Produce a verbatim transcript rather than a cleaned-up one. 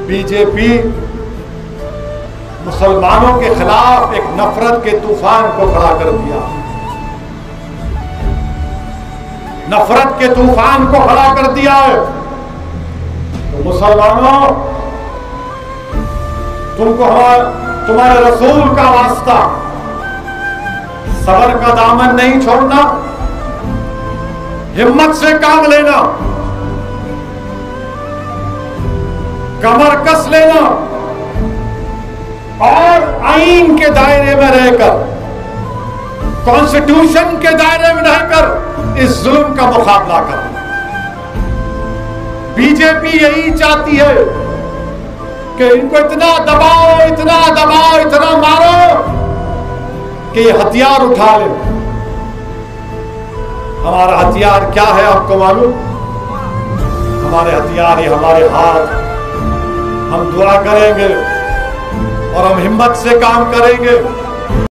BJP मुसलमानों के खिलाफ एक नफरत के तूफान को खड़ा कर दिया, नफरत के तूफान को खड़ा कर दिया है। तो मुसलमानों, तुमको हमारे तुम्हारे रसूल का वास्ता, सबर का दामन नहीं छोड़ना, हिम्मत से काम लेना, कमर कस लेना और आईन के दायरे में रहकर, कॉन्स्टिट्यूशन के दायरे में रहकर इस जुल्म का मुकाबला करना। बीजेपी यही चाहती है कि इनको इतना दबाओ, इतना दबाओ, इतना मारो कि ये हथियार उठा ले। हमारा हथियार क्या है आपको मालूम? हमारे हथियार ये हमारे हाथ। हम दुआ करेंगे और हम हिम्मत से काम करेंगे।